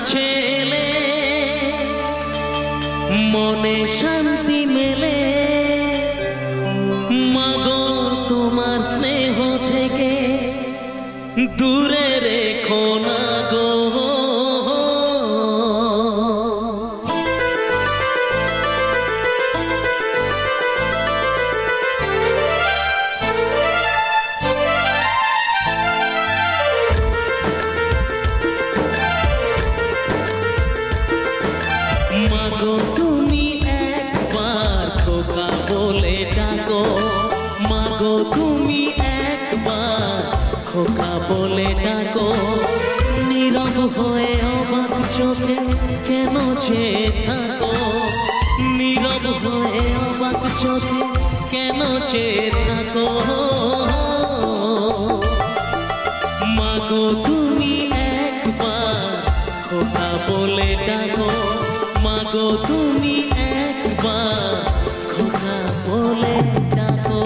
কাছে এলে মনে শান্তি মেলে। মাগো তোমার স্নেহ থেকে দূরে রেখো না গো। মাগো তুমি একবার খোকা বলে ডাকো। মাগো তুমি একবার খোকা বলে ডাকো। নীরব হয়ে অবাক চোখে কেন চেয়ে থাকো। নীরব হয়ে অবাক চোখে কেন চেয়ে থাকো। মাগো তুমি একবার খোকা বলে ডাকো। মাগো তুমি একবার খোকা বলে ডাকো।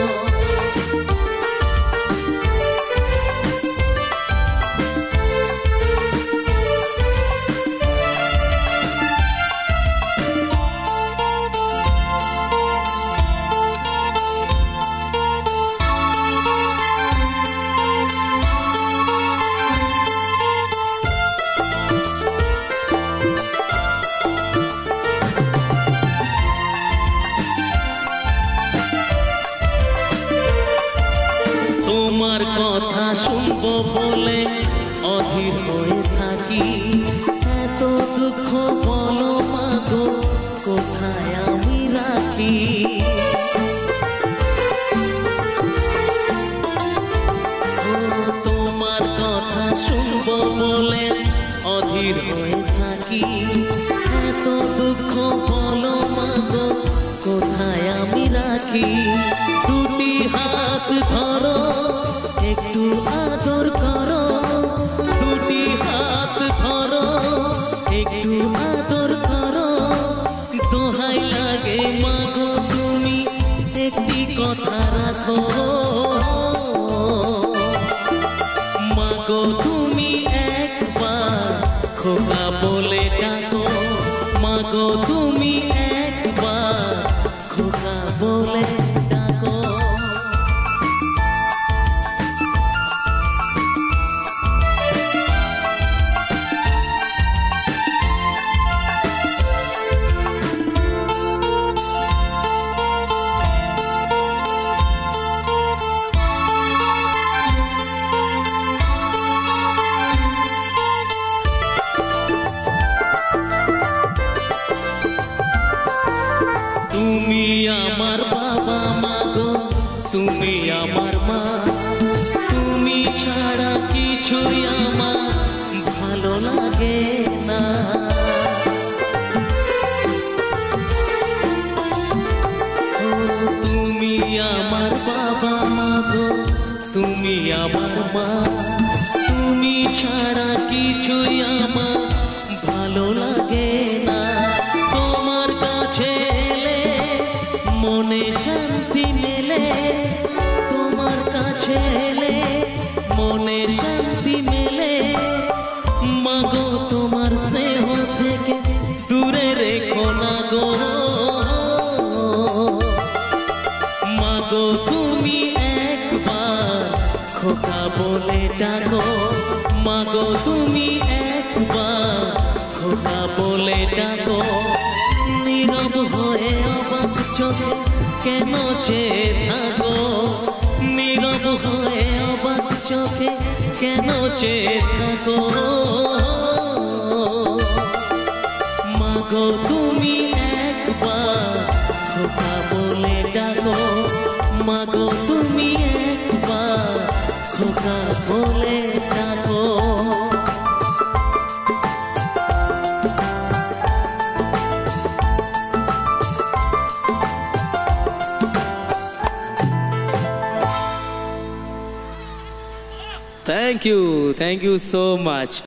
তোমার কথা শুনবো বলে অধীর হয়ে থাকি। এত দুঃখ বলো মাগো কোথায় আমি রাখি। তোমার কথা শুনবো বলে অধীর হয়ে থাকি। এত দুঃখ বলো মাগো কোথায় আমি রাখি। দুটি হাত ধরো একটু আদর করো। দুটি হাত ধরো একটু আদর করো। দোহাই লাগে মাগো তুমি একটি কথা রাখো। মাগো তুমি একবার খোকা বলে ডাকো। মাগো তুমি একবার খোকা বলে ডাকো। তুমি আমার বাবা মাগো তুমি আমার মা। তুমি ছাড়া কিছুই আমার ভালো লাগে না। তুমি আমার বাবা মাগো তুমি আমার মা। তুমি ছাড়া কিছুই আমার ভালো লাগে না। তোমার কাছে এলে মনে শান্তি মেলে। তোমার কাছে এলে মনে শান্তি মেলে। মাগো তোমার স্নেহ থেকে দূরে রেখো না গো। মাগো তুমি একবার খোকা বলে ডাকো। মাগো তুমি একবার খোকা বলে ডাকো। নীরব হয়ে অবাক চোখে কেন চেয়ে থাকো। নীরব হয়ে অবাক চোখে কেন চেয়ে থাকো। মাগো তুমি একবার খোকা বলে ডাকো। মাগো তুমি একবার খোকা বলে ডাকো। Thank you so much.